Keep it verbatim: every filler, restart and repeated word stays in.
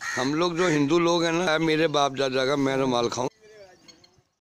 हम लोग जो हिंदू लोग हैं ना, मेरे बाप दादा का मैं रुमाल खाऊं